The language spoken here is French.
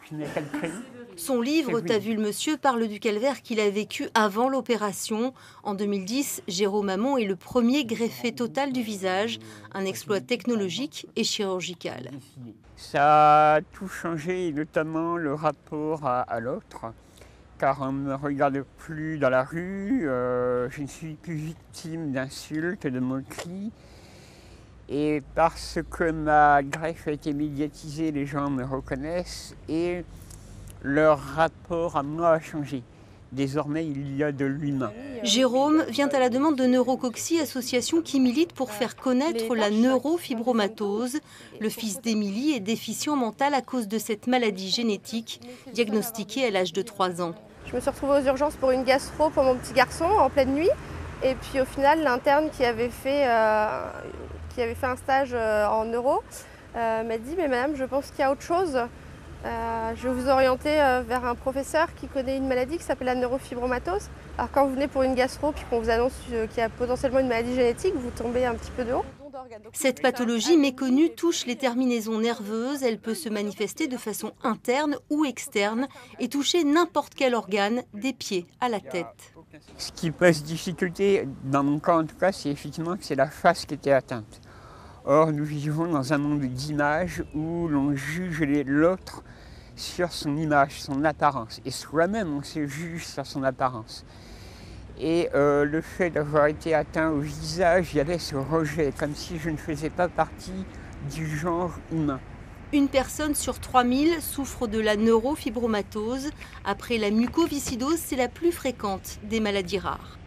Son livre « T'as vu le monsieur » parle du calvaire qu'il a vécu avant l'opération. En 2010, Jérôme Hamon est le premier greffé total du visage, un exploit technologique et chirurgical. Ça a tout changé, notamment le rapport à l'autre, car on ne me regarde plus dans la rue, je ne suis plus victime d'insultes, de moqueries. Et parce que ma greffe a été médiatisée, les gens me reconnaissent et leur rapport à moi a changé. Désormais, il y a de l'humain. Jérôme vient à la demande de Neurocoxie, association qui milite pour faire connaître la neurofibromatose. Le fils d'Émilie est déficient mental à cause de cette maladie génétique, diagnostiquée à l'âge de 3 ans. Je me suis retrouvée aux urgences pour une gastro pour mon petit garçon en pleine nuit. Et puis au final, l'interne qui avait fait un stage en neuro m'a dit « Mais madame, je pense qu'il y a autre chose. Je vais vous orienter vers un professeur qui connaît une maladie qui s'appelle la neurofibromatose. » Alors quand vous venez pour une gastro puis qu'on vous annonce qu'il y a potentiellement une maladie génétique, vous tombez un petit peu de haut. Cette pathologie méconnue touche les terminaisons nerveuses. Elle peut se manifester de façon interne ou externe et toucher n'importe quel organe, des pieds à la tête. Ce qui pose difficulté, dans mon cas en tout cas, c'est effectivement que c'est la face qui était atteinte. Or, nous vivons dans un monde d'images où l'on juge l'autre sur son image, son apparence. Et soi-même, on se juge sur son apparence. Et le fait d'avoir été atteint au visage, il y avait ce rejet, comme si je ne faisais pas partie du genre humain. Une personne sur 3000 souffre de la neurofibromatose. Après la mucoviscidose, c'est la plus fréquente des maladies rares.